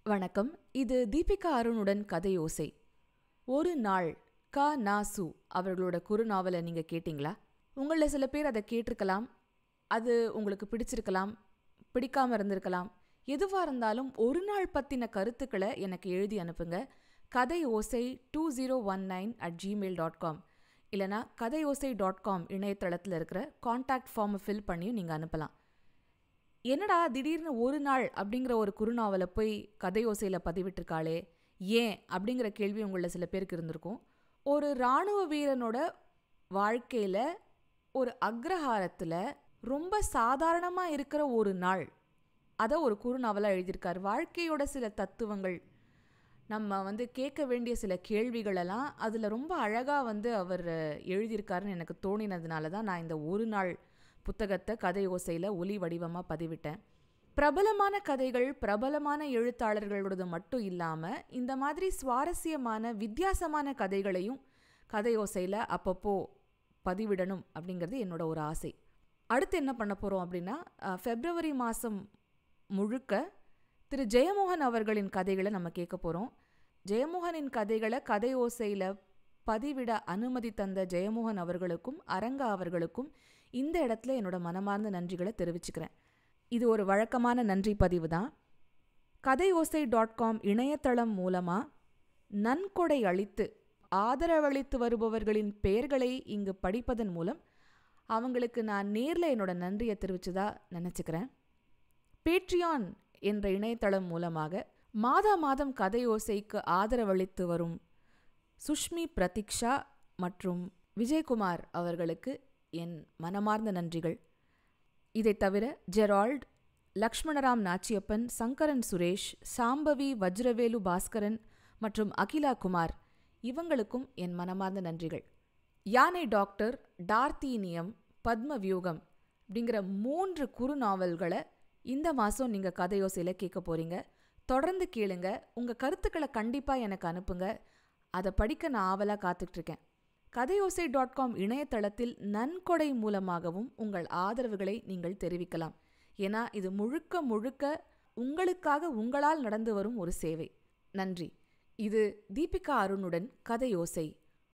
வணக்கம். இது தீபிகா அருணுடன் கதையோசை. ஒரு நாள் நா. சு. அவர்களோட குறுநாவலை நீங்கள் கேட்டிங்களா? உங்களில் சில பேர் அதை கேட்டிருக்கலாம், அது உங்களுக்கு பிடிச்சிருக்கலாம், பிடிக்காமல் இருந்திருக்கலாம். எதுவாக இருந்தாலும் ஒரு நாள் பற்றின கருத்துக்களை எனக்கு எழுதி அனுப்புங்க. கதையோசை 2019@gmail.com இல்லைனா கதையோசை.com இணையதளத்தில் இருக்கிற கான்டாக்ட் ஃபார்மை ஃபில் பண்ணியும் நீங்கள் அனுப்பலாம். என்னடா திடீர்னு ஒரு நாள் அப்படிங்கிற ஒரு குறுநாவலை போய் கதையோசையில் பதிவிட்டிருக்காளே, ஏன் அப்படிங்கிற கேள்வி உங்களில் சில பேருக்கு இருந்திருக்கும். ஒரு இராணுவ வீரனோட வாழ்க்கையில் ஒரு அக்ரஹாரத்தில் ரொம்ப சாதாரணமாக இருக்கிற ஒரு நாள், அதை ஒரு குறுநாவலாக எழுதியிருக்கார். வாழ்க்கையோட சில தத்துவங்கள், நம்ம கேட்க வேண்டிய சில கேள்விகளெல்லாம் அதில் ரொம்ப அழகாக அவர் எழுதியிருக்காருன்னு எனக்கு தோணினதுனால தான் நான் இந்த ஒரு நாள் புத்தகத்தை கதையோசையில் ஒலி வடிவமாக பதிவிட்டேன். பிரபலமான கதைகள் பிரபலமான எழுத்தாளர்களோடது மட்டும் இல்லாமல் இந்த மாதிரி சுவாரஸ்யமான வித்தியாசமான கதைகளையும் கதையோசையில் அப்பப்போ பதிவிடணும் அப்படிங்கிறது என்னோட ஒரு ஆசை. அடுத்து என்ன பண்ண போகிறோம் அப்படின்னா, February மாதம் முழுக்க திரு ஜெயமோகன் அவர்களின் கதைகளை நம்ம கேட்க போகிறோம். ஜெயமோகனின் கதைகளை கதையோசையில் பதிவிட அனுமதி தந்த ஜெயமோகன் அவர்களுக்கும் அரங்கா அவர்களுக்கும் இந்த இடத்துல என்னோட மனமார்ந்த நன்றிகளை தெரிவிச்சுக்கிறேன். இது ஒரு வழக்கமான நன்றி பதிவு தான். கதையோசை.com இணையதளம் மூலமாக நன்கொடை அளித்து ஆதரவளித்து வருபவர்களின் பெயர்களை இங்கு படிப்பதன் மூலம் அவங்களுக்கு நான் நேரில் என்னோட நன்றியை தெரிவிச்சதா நினச்சிக்கிறேன். பேட்ரியான் என்ற இணையதளம் மூலமாக மாதம் கதையோசைக்கு ஆதரவளித்து வரும் சுஷ்மி பிரதீக்ஷா மற்றும் விஜயகுமார் அவர்களுக்கு என் மனமார்ந்த நன்றிகள். இதை தவிர ஜெரால்ட், லக்ஷ்மணராம் நாச்சியப்பன், சங்கரன் சுரேஷ், சாம்பவி, வஜ்ரவேலு பாஸ்கரன் மற்றும் அகிலா குமார் இவங்களுக்கும் என் மனமார்ந்த நன்றிகள். யானை டாக்டர், டார்த்தீனியம், பத்ம வியூகம் அப்படிங்கிற 3 குறுநாவல்களை இந்த மாதம் நீங்கள் கதையோசையில் கேட்க போகிறீங்க. தொடர்ந்து கேளுங்க. உங்கள் கருத்துக்களை கண்டிப்பாக எனக்கு அனுப்புங்க. அதை படிக்க நான் ஆவலாக காத்துட்ருக்கேன். கதையோசை.com இணையதளத்தில் நன்கொடை மூலமாகவும் உங்கள் ஆதரவுகளை நீங்கள் தெரிவிக்கலாம். ஏன்னா இது முழுக்க உங்களுக்காக உங்களால் நடந்து வரும் ஒரு சேவை. நன்றி. இது தீபிகா அருணுடன் கதையோசை.